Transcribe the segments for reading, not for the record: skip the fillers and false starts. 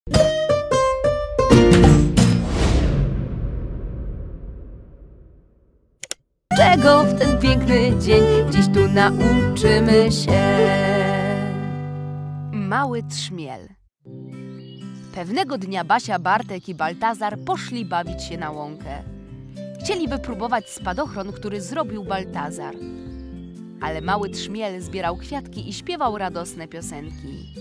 Czego w ten piękny dzień dziś tu nauczymy się? Mały trzmiel. Pewnego dnia Basia, Bartek i Baltazar poszli bawić się na łąkę. Chcieli wypróbować spadochron, który zrobił Baltazar. Ale mały trzmiel zbierał kwiatki i śpiewał radosne piosenki.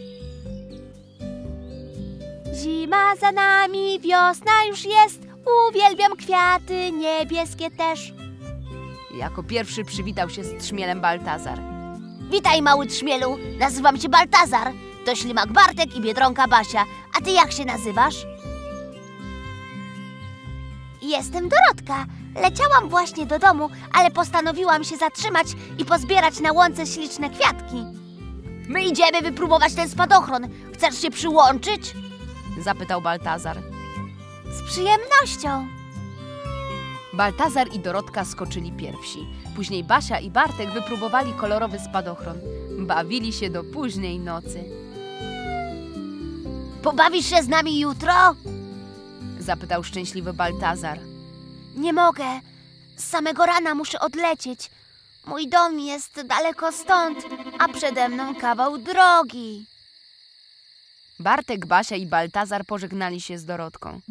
Zima za nami, wiosna już jest. Uwielbiam kwiaty, niebieskie też. Jako pierwszy przywitał się z trzmielem Baltazar. Witaj, mały trzmielu, nazywam się Baltazar. To ślimak Bartek i biedronka Basia. A ty jak się nazywasz? Jestem Dorotka. Leciałam właśnie do domu, ale postanowiłam się zatrzymać i pozbierać na łące śliczne kwiatki. My idziemy wypróbować ten spadochron. Chcesz się przyłączyć? Zapytał Baltazar. Z przyjemnością. Baltazar i Dorotka skoczyli pierwsi. Później Basia i Bartek wypróbowali kolorowy spadochron. Bawili się do późnej nocy. Pobawisz się z nami jutro? Zapytał szczęśliwy Baltazar. Nie mogę. Z samego rana muszę odlecieć. Mój dom jest daleko stąd, a przede mną kawał drogi. Bartek, Basia i Baltazar pożegnali się z Dorotką.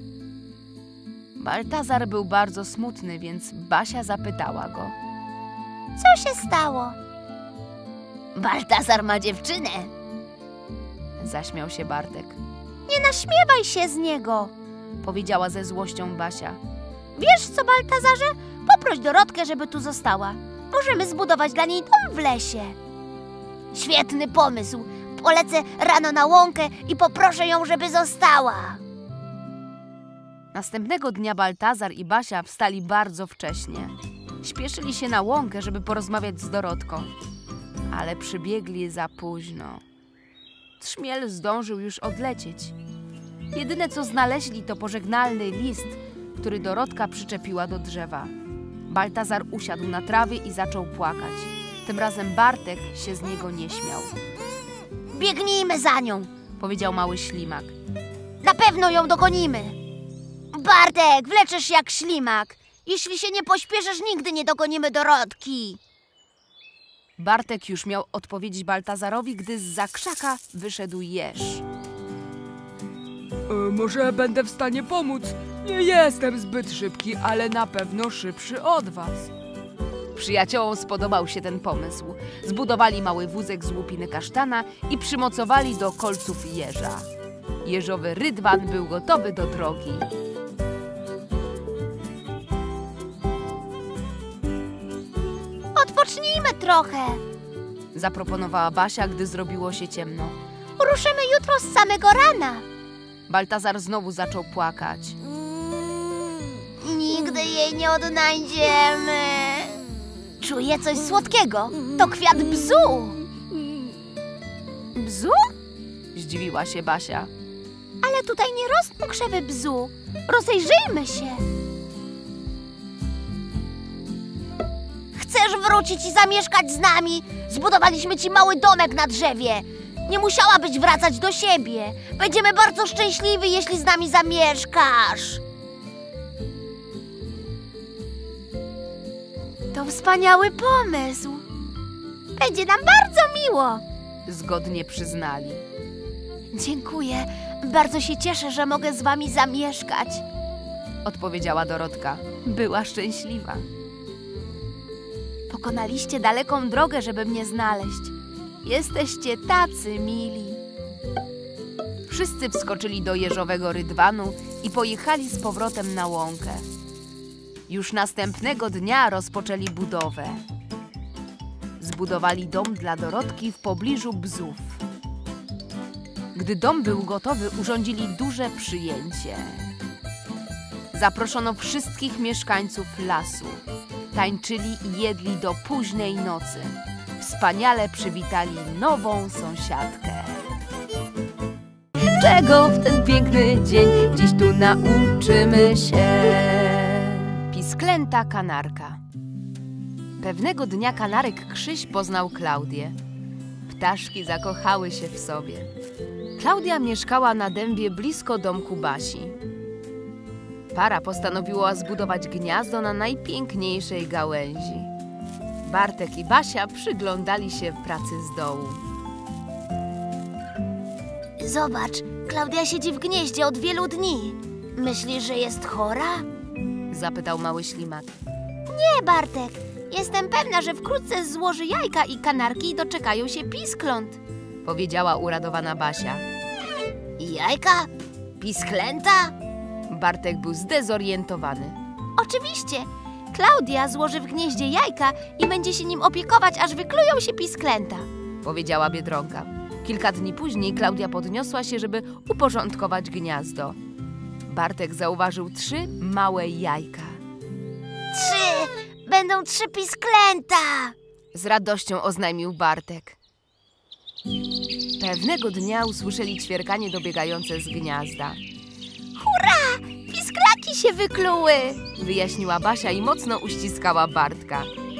Baltazar był bardzo smutny, więc Basia zapytała go. Co się stało? Baltazar ma dziewczynę. Zaśmiał się Bartek. Nie naśmiewaj się z niego, Powiedziała ze złością Basia. Wiesz co, Baltazarze? Poproś Dorotkę, żeby tu została. Możemy zbudować dla niej dom w lesie. Świetny pomysł. Polecę rano na łąkę i poproszę ją, żeby została. Następnego dnia Baltazar i Basia wstali bardzo wcześnie. Śpieszyli się na łąkę, żeby porozmawiać z Dorotką. Ale przybiegli za późno. Trzmiel zdążył już odlecieć. Jedyne co znaleźli to pożegnalny list, który Dorotka przyczepiła do drzewa. Baltazar usiadł na trawie i zaczął płakać. Tym razem Bartek się z niego nie śmiał. Biegnijmy za nią, Powiedział mały ślimak. na pewno ją dogonimy. Bartek, wleczysz jak ślimak. Jeśli się nie pośpieszysz, nigdy nie dogonimy Dorotki. Bartek już miał odpowiedzieć Baltazarowi, gdy zza krzaka wyszedł jeż. Może będę w stanie pomóc. Nie jestem zbyt szybki, ale na pewno szybszy od was. Przyjaciołom spodobał się ten pomysł. Zbudowali mały wózek z łupiny kasztana i przymocowali do kolców jeża. Jeżowy rydwan był gotowy do drogi. Odpocznijmy trochę. Zaproponowała Basia, gdy zrobiło się ciemno. Ruszymy jutro z samego rana. Baltazar znowu zaczął płakać. Nigdy jej nie odnajdziemy. Czuję coś słodkiego. To kwiat bzu. Bzu? Zdziwiła się Basia. Ale tutaj nie rosną krzewy bzu. Rozejrzyjmy się. Chcesz wrócić i zamieszkać z nami? Zbudowaliśmy ci mały domek na drzewie. Nie musiałabyś wracać do siebie. Będziemy bardzo szczęśliwi, jeśli z nami zamieszkasz. To wspaniały pomysł. Będzie nam bardzo miło. Zgodnie przyznali. Dziękuję. Bardzo się cieszę, że mogę z wami zamieszkać. Odpowiedziała Dorotka. Była szczęśliwa. Pokonaliście daleką drogę, żeby mnie znaleźć. Jesteście tacy mili. Wszyscy wskoczyli do jeżowego rydwanu i pojechali z powrotem na łąkę. Już następnego dnia rozpoczęli budowę. Zbudowali dom dla Dorotki w pobliżu bzów. Gdy dom był gotowy, urządzili duże przyjęcie. Zaproszono wszystkich mieszkańców lasu. Tańczyli i jedli do późnej nocy. Wspaniale przywitali nową sąsiadkę. Czego w ten piękny dzień dziś tu nauczymy się? Pisklęta kanarka. Pewnego dnia kanarek Krzyś poznał Klaudię. Ptaszki zakochały się w sobie. Klaudia mieszkała na dębie blisko domku Basi. Para postanowiła zbudować gniazdo na najpiękniejszej gałęzi. Bartek i Basia przyglądali się pracy z dołu. Zobacz, Klaudia siedzi w gnieździe od wielu dni. Myślisz, że jest chora? Zapytał mały ślimak. Nie, Bartek. Jestem pewna, że wkrótce złoży jajka i kanarki i doczekają się piskląt. Powiedziała uradowana Basia. Jajka? Pisklęta? Bartek był zdezorientowany. Oczywiście. Klaudia złoży w gnieździe jajka i będzie się nim opiekować, aż wyklują się pisklęta. Powiedziała Biedronka. Kilka dni później Klaudia podniosła się, żeby uporządkować gniazdo. Bartek zauważył 3 małe jajka. 3! Będą 3 pisklęta! Z radością oznajmił Bartek. Pewnego dnia usłyszeli ćwierkanie dobiegające z gniazda. Hurra! Pisklaki się wykluły! Wyjaśniła Basia i mocno uściskała Bartka.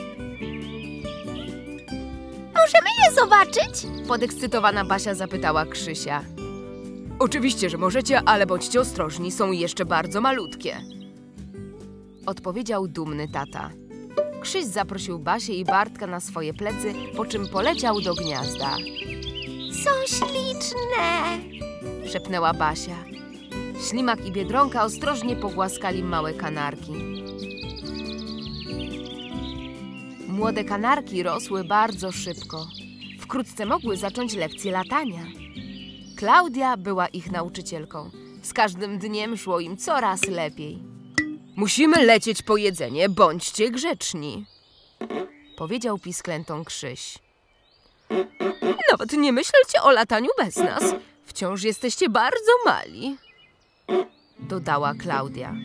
Możemy je zobaczyć? Podekscytowana Basia zapytała Krzysia. Oczywiście, że możecie, ale bądźcie ostrożni, są jeszcze bardzo malutkie. Odpowiedział dumny tata. Krzyś zaprosił Basię i Bartka na swoje plecy, po czym poleciał do gniazda. Są śliczne! Szepnęła Basia. Ślimak i Biedronka ostrożnie pogłaskali małe kanarki. Młode kanarki rosły bardzo szybko. Wkrótce mogły zacząć lekcje latania. Klaudia była ich nauczycielką. Z każdym dniem szło im coraz lepiej. Musimy lecieć po jedzenie, bądźcie grzeczni, powiedział pisklętom Krzyś. Nawet nie myślcie o lataniu bez nas. Wciąż jesteście bardzo mali, dodała Klaudia.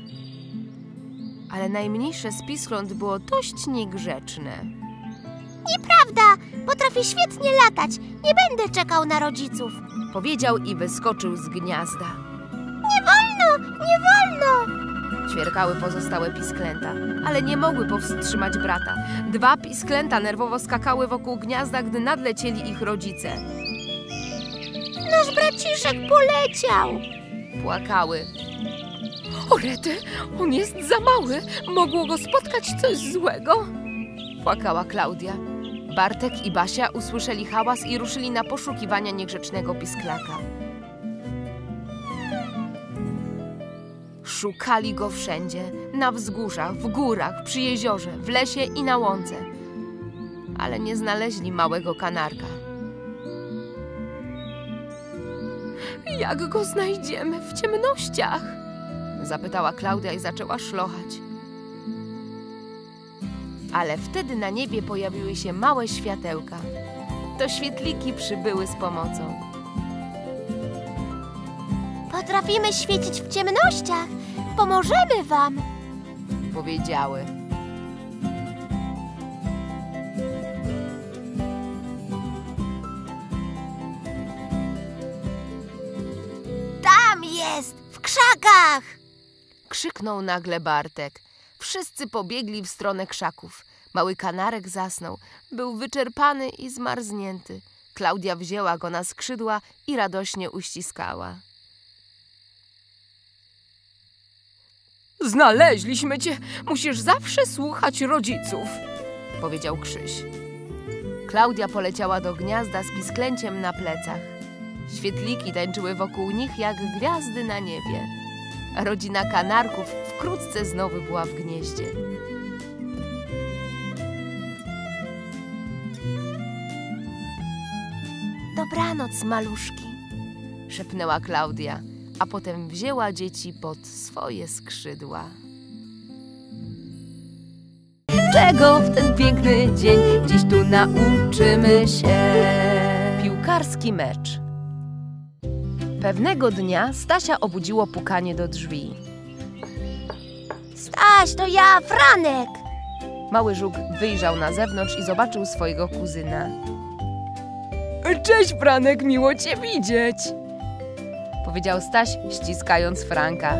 Ale najmniejsze z piskląt było dość niegrzeczne. Nieprawda! Potrafię świetnie latać. Nie będę czekał na rodziców. Powiedział i wyskoczył z gniazda. Nie wolno! Nie wolno! Ćwierkały pozostałe pisklęta, ale nie mogły powstrzymać brata. 2 pisklęta nerwowo skakały wokół gniazda, gdy nadlecieli ich rodzice. Nasz braciszek poleciał! Płakały. O rety, on jest za mały. Mogło go spotkać coś złego. Płakała Klaudia. Bartek i Basia usłyszeli hałas i ruszyli na poszukiwania niegrzecznego pisklaka. Szukali go wszędzie, na wzgórzach, w górach, przy jeziorze, w lesie i na łące. Ale nie znaleźli małego kanarka. Jak go znajdziemy w ciemnościach? Zapytała Klaudia i zaczęła szlochać. Ale wtedy na niebie pojawiły się małe światełka. To świetliki przybyły z pomocą. Potrafimy świecić w ciemnościach. Pomożemy wam! Powiedziały. Tam jest! W krzakach! Krzyknął nagle Bartek. Wszyscy pobiegli w stronę krzaków. Mały kanarek zasnął. Był wyczerpany i zmarznięty. Klaudia wzięła go na skrzydła i radośnie uściskała. Znaleźliśmy cię! Musisz zawsze słuchać rodziców, powiedział Krzyś. Klaudia poleciała do gniazda z pisklęciem na plecach. Świetliki tańczyły wokół nich jak gwiazdy na niebie. Rodzina kanarków wkrótce znowu była w gnieździe. Dobranoc, maluszki, szepnęła Klaudia, a potem wzięła dzieci pod swoje skrzydła. Czego w ten piękny dzień dziś tu nauczymy się? Piłkarski mecz. Pewnego dnia Stasia obudziło pukanie do drzwi. Staś, to ja, Franek! Mały żuk wyjrzał na zewnątrz i zobaczył swojego kuzyna. Cześć, Franek, miło cię widzieć! Powiedział Staś, ściskając Franka.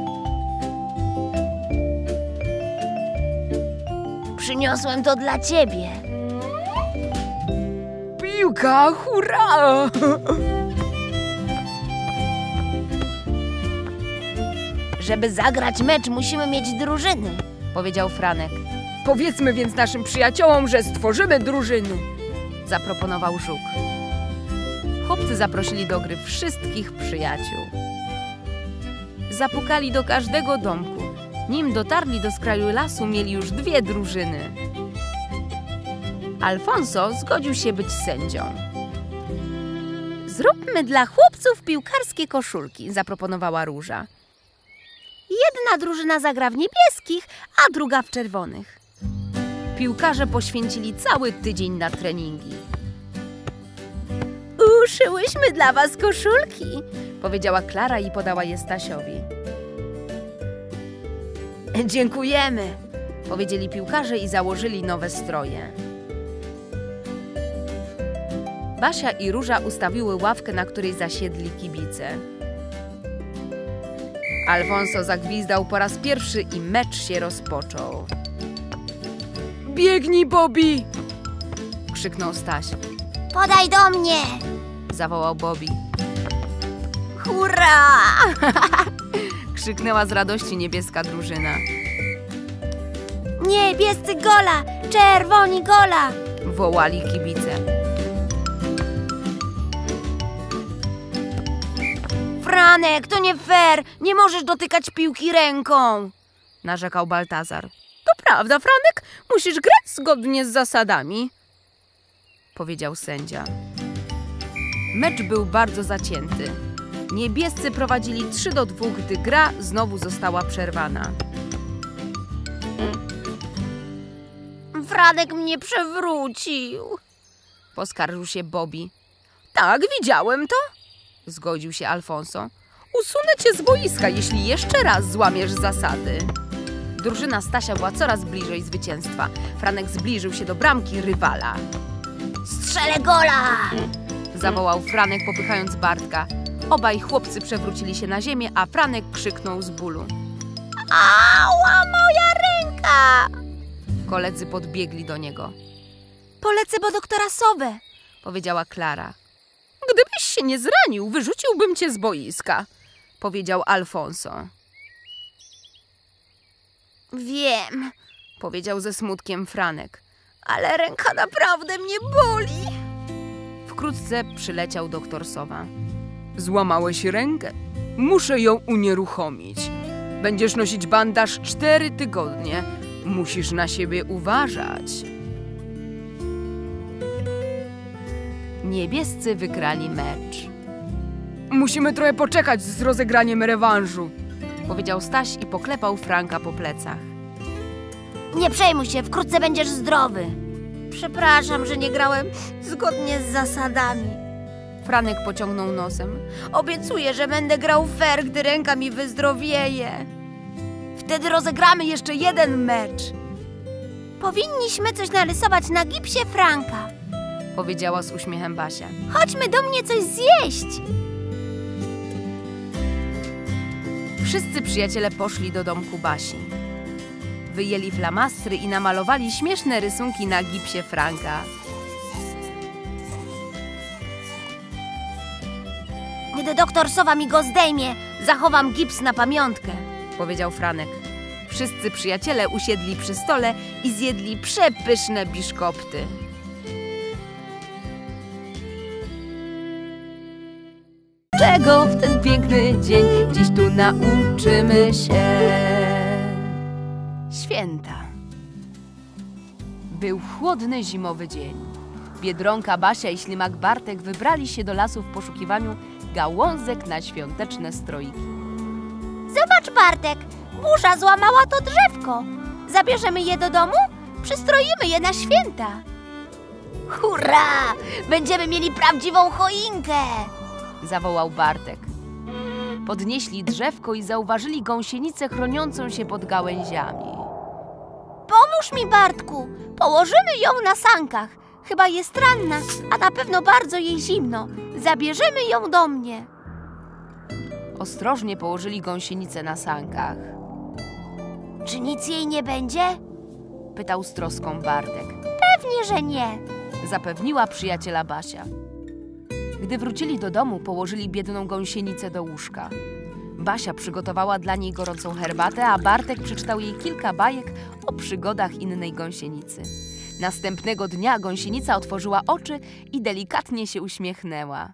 Przyniosłem to dla ciebie. Piłka, hurra! Żeby zagrać mecz, musimy mieć drużyny. powiedział Franek. Powiedzmy więc naszym przyjaciołom, że stworzymy drużyny. Zaproponował Żuk. Chłopcy zaprosili do gry wszystkich przyjaciół. Zapukali do każdego domku. Nim dotarli do skraju lasu, mieli już 2 drużyny. Alfonso zgodził się być sędzią. Zróbmy dla chłopców piłkarskie koszulki, zaproponowała Róża. Jedna drużyna zagra w niebieskich, a druga w czerwonych. Piłkarze poświęcili cały tydzień na treningi. Uszyłyśmy dla was koszulki, Powiedziała Klara i podała je Stasiowi. Dziękujemy, powiedzieli piłkarze i założyli nowe stroje. Basia i Róża ustawiły ławkę, na której zasiedli kibice. Alfonso zagwizdał po raz pierwszy i mecz się rozpoczął. Biegnij, Bobby! Krzyknął Staś. Podaj do mnie! Zawołał Bobby. Hurra! Krzyknęła z radości niebieska drużyna. Niebiescy gola! Czerwoni gola! Wołali kibice. Franek, to nie fair! Nie możesz dotykać piłki ręką! Narzekał Baltazar. To prawda, Franek, musisz grać zgodnie z zasadami, powiedział sędzia. Mecz był bardzo zacięty. Niebiescy prowadzili 3-2, gdy gra znowu została przerwana. Franek mnie przewrócił. Poskarżył się Bobby. Tak, widziałem to, zgodził się Alfonso. Usunę cię z boiska, jeśli jeszcze raz złamiesz zasady. Drużyna Stasia była coraz bliżej zwycięstwa. Franek zbliżył się do bramki rywala. Strzelę gola! Zawołał Franek, popychając Bartka. Obaj chłopcy przewrócili się na ziemię, a Franek krzyknął z bólu. Ała, moja ręka! Koledzy podbiegli do niego. Polecę po doktora Sowę, Powiedziała Klara. Gdybyś się nie zranił, wyrzuciłbym cię z boiska, powiedział Alfonso. Wiem, Powiedział ze smutkiem Franek. ale ręka naprawdę mnie boli. Wkrótce przyleciał doktor Sowa. Złamałeś rękę. Muszę ją unieruchomić. Będziesz nosić bandaż 4 tygodnie. Musisz na siebie uważać. Niebiescy wygrali mecz. Musimy trochę poczekać z rozegraniem rewanżu. Powiedział Staś i poklepał Franka po plecach. Nie przejmuj się, wkrótce będziesz zdrowy. Przepraszam, że nie grałem zgodnie z zasadami. Franek pociągnął nosem. Obiecuję, że będę grał fair, gdy ręka mi wyzdrowieje. Wtedy rozegramy jeszcze jeden mecz. Powinniśmy coś narysować na gipsie Franka. Powiedziała z uśmiechem Basia. Chodźmy do mnie coś zjeść. Wszyscy przyjaciele poszli do domku Basi. Wyjęli flamastry i namalowali śmieszne rysunki na gipsie Franka. Gdy doktor Sowa mi go zdejmie, zachowam gips na pamiątkę. Powiedział Franek. Wszyscy przyjaciele usiedli przy stole i zjedli przepyszne biszkopty. Czego w ten piękny dzień dziś tu nauczymy się? Święta. Był chłodny zimowy dzień. Biedronka Basia i ślimak Bartek wybrali się do lasu w poszukiwaniu gałązek na świąteczne stroiki. Zobacz, Bartek, burza złamała to drzewko. Zabierzemy je do domu? Przystroimy je na święta. Hurra! Będziemy mieli prawdziwą choinkę! Zawołał Bartek. Podnieśli drzewko i zauważyli gąsienicę chroniącą się pod gałęziami. Pomóż mi, Bartku. Położymy ją na sankach. Chyba jest ranna, a na pewno bardzo jej zimno. Zabierzemy ją do mnie. Ostrożnie położyli gąsienicę na sankach. Czy nic jej nie będzie? Pytał z troską Bartek. Pewnie, że nie. Zapewniła przyjaciela Basia. Gdy wrócili do domu, położyli biedną gąsienicę do łóżka. Basia przygotowała dla niej gorącą herbatę, a Bartek przeczytał jej kilka bajek o przygodach innej gąsienicy. Następnego dnia gąsienica otworzyła oczy i delikatnie się uśmiechnęła.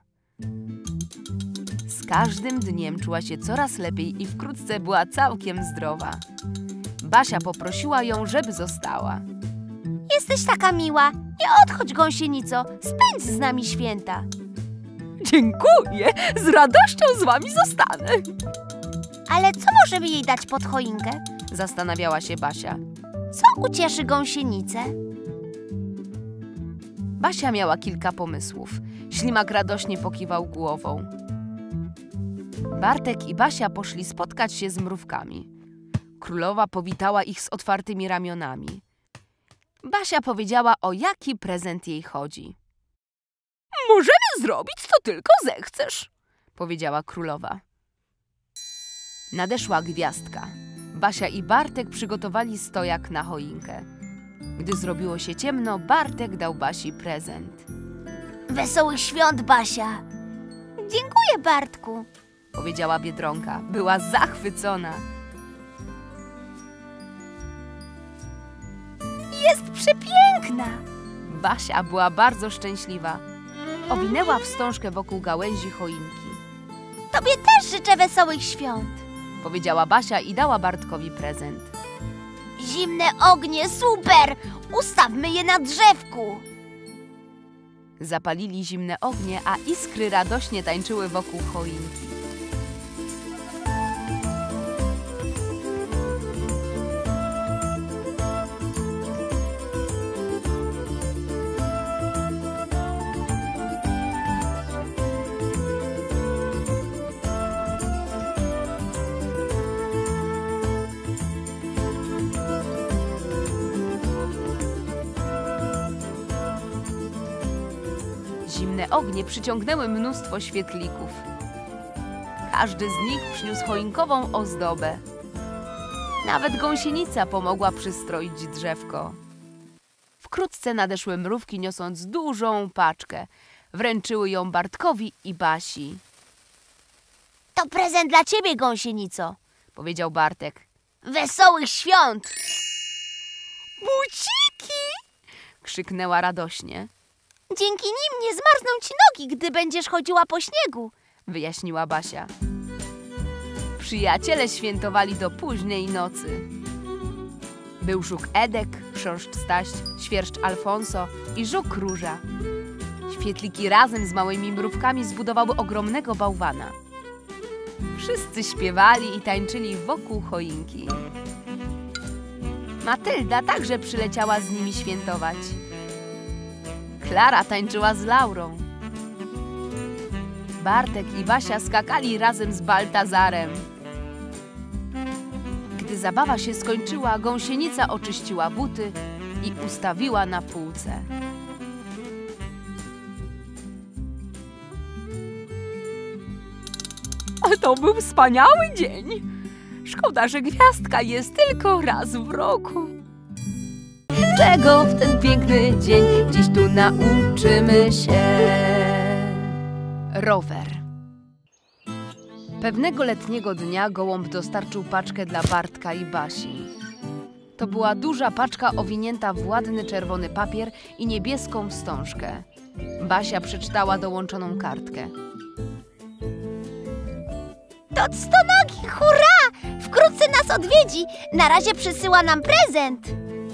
Z każdym dniem czuła się coraz lepiej i wkrótce była całkiem zdrowa. Basia poprosiła ją, żeby została. Jesteś taka miła. Nie odchodź, gąsienico. Spędź z nami święta. Dziękuję, z radością z wami zostanę. Ale co możemy jej dać pod choinkę? Zastanawiała się Basia. Co ucieszy gąsienicę? Basia miała kilka pomysłów. Ślimak radośnie pokiwał głową. Bartek i Basia poszli spotkać się z mrówkami. Królowa powitała ich z otwartymi ramionami. Basia powiedziała, o jaki prezent jej chodzi. Możemy zrobić, co tylko zechcesz, powiedziała królowa. Nadeszła gwiazdka. Basia i Bartek przygotowali stojak na choinkę. Gdy zrobiło się ciemno, Bartek dał Basi prezent. Wesołych świąt, Basia. Dziękuję, Bartku. Powiedziała Biedronka. Była zachwycona. Jest przepiękna. Basia była bardzo szczęśliwa. Owinęła wstążkę wokół gałęzi choinki. Tobie też życzę wesołych świąt. Powiedziała Basia i dała Bartkowi prezent. Zimne ognie, super! Ustawmy je na drzewku. Zapalili zimne ognie, a iskry radośnie tańczyły wokół choinki. Zimne ognie przyciągnęły mnóstwo świetlików. Każdy z nich przyniósł choinkową ozdobę. Nawet gąsienica pomogła przystroić drzewko. Wkrótce nadeszły mrówki, niosąc dużą paczkę. Wręczyły ją Bartkowi i Basi. To prezent dla ciebie, gąsienico. Powiedział Bartek. Wesołych świąt! Buciki! Krzyknęła radośnie. Dzięki nim nie zmarzną ci nogi, gdy będziesz chodziła po śniegu. Wyjaśniła Basia. Przyjaciele świętowali do późnej nocy. Był żuk Edek, chrząszcz Staś, świerszcz Alfonso i żuk Róża. Świetliki razem z małymi mrówkami zbudowały ogromnego bałwana. Wszyscy śpiewali i tańczyli wokół choinki. Matylda także przyleciała z nimi świętować. Klara tańczyła z Laurą. Bartek i Basia skakali razem z Baltazarem. Gdy zabawa się skończyła, gąsienica oczyściła buty i ustawiła na półce. A to był wspaniały dzień. Szkoda, że gwiazdka jest tylko raz w roku. Czego w ten piękny dzień dziś tu nauczymy się? Rower. Pewnego letniego dnia gołąb dostarczył paczkę dla Bartka i Basi. To była duża paczka owinięta w ładny czerwony papier i niebieską wstążkę. Basia przeczytała dołączoną kartkę. To stonogi, hurra! Wkrótce nas odwiedzi. Na razie przysyła nam prezent.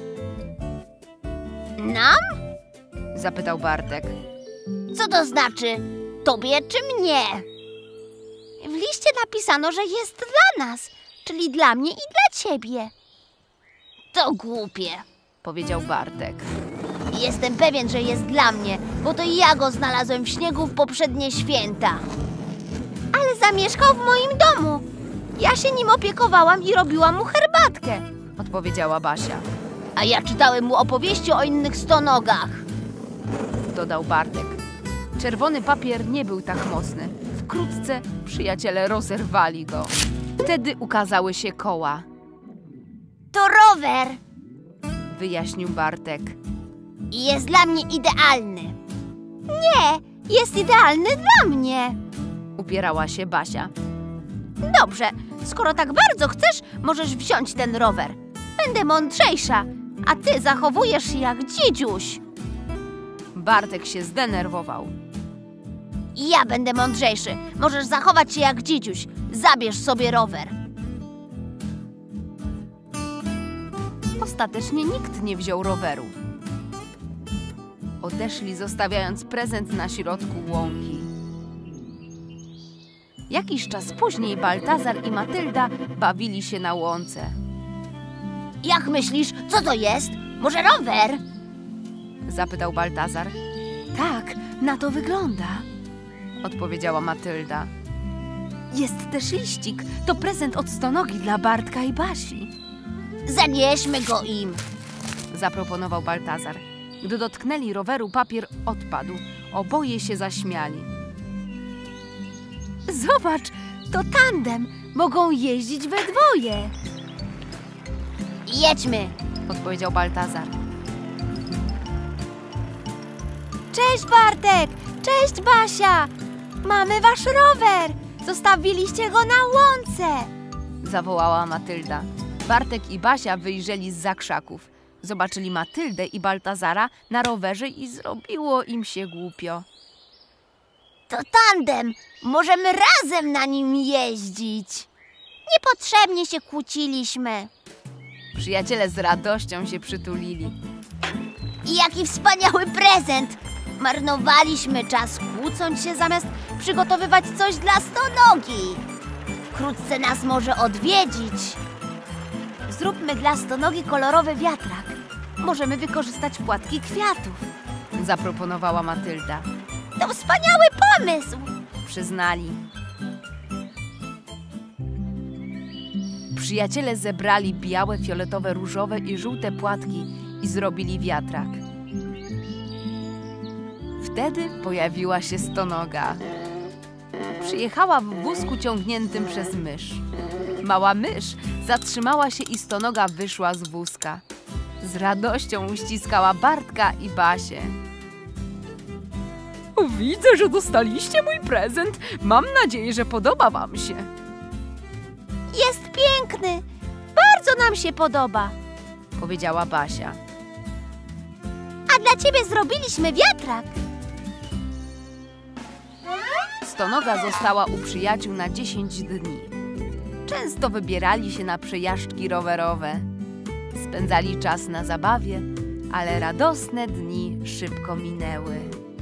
Nam? Zapytał Bartek. Co to znaczy? Tobie czy mnie? W liście napisano, że jest dla nas, czyli dla mnie i dla ciebie. To głupie, Powiedział Bartek. Jestem pewien, że jest dla mnie, bo to ja go znalazłem w śniegu w poprzednie święta. Ale zamieszkał w moim domu. Ja się nim opiekowałam i robiłam mu herbatkę. Odpowiedziała Basia. A ja czytałem mu opowieści o innych stonogach. Dodał Bartek. Czerwony papier nie był tak mocny. Wkrótce przyjaciele rozerwali go. Wtedy ukazały się koła. To rower Wyjaśnił Bartek. i jest dla mnie idealny. Nie, jest idealny dla mnie. Upierała się Basia. Dobrze, skoro tak bardzo chcesz, możesz wziąć ten rower. Będę mądrzejsza, a ty zachowujesz się jak dziedziuś. Bartek się zdenerwował. Ja będę mądrzejszy. Możesz zachować się jak dzidziuś. Zabierz sobie rower. Ostatecznie nikt nie wziął roweru. Odeszli, zostawiając prezent na środku łąki. Jakiś czas później Baltazar i Matylda bawili się na łące. Jak myślisz, co to jest? Może rower? Zapytał Baltazar. Tak, na to wygląda, odpowiedziała Matylda. Jest też liścik. To prezent od Stonogi dla Bartka i Basi. Zanieśmy go im. Zaproponował Baltazar. Gdy dotknęli roweru, papier odpadł. Oboje się zaśmiali. Zobacz, to tandem. Mogą jeździć we dwoje. Jedźmy. Odpowiedział Baltazar. Cześć Bartek! Cześć Basia! Mamy wasz rower! Zostawiliście go na łące! Zawołała Matylda. Bartek i Basia wyjrzeli zza krzaków. Zobaczyli Matyldę i Baltazara na rowerze i zrobiło im się głupio. To tandem! Możemy razem na nim jeździć! Niepotrzebnie się kłóciliśmy. Przyjaciele z radością się przytulili. I jaki wspaniały prezent! Marnowaliśmy czas kłócąc się, zamiast przygotowywać coś dla Stonogi. Wkrótce nas może odwiedzić. Zróbmy dla Stonogi kolorowy wiatrak. Możemy wykorzystać płatki kwiatów. Zaproponowała Matylda. To wspaniały pomysł! Przyznali. Przyjaciele zebrali białe, fioletowe, różowe i żółte płatki i zrobili wiatrak. Wtedy pojawiła się Stonoga. Przyjechała w wózku ciągniętym przez mysz. Mała mysz zatrzymała się i Stonoga wyszła z wózka. Z radością uściskała Bartka i Basię. Widzę, że dostaliście mój prezent. Mam nadzieję, że podoba wam się. Jest piękny! Bardzo nam się podoba. Powiedziała Basia. A dla ciebie zrobiliśmy wiatrak. Stonoga została u przyjaciół na 10 dni. Często wybierali się na przejażdżki rowerowe. Spędzali czas na zabawie, ale radosne dni szybko minęły.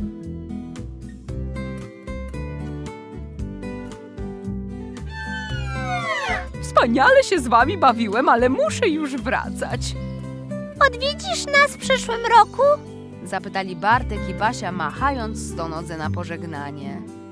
Wspaniale się z wami bawiłem, ale muszę już wracać. Odwiedzisz nas w przyszłym roku? Zapytali Bartek i Basia, machając Stonodze na pożegnanie.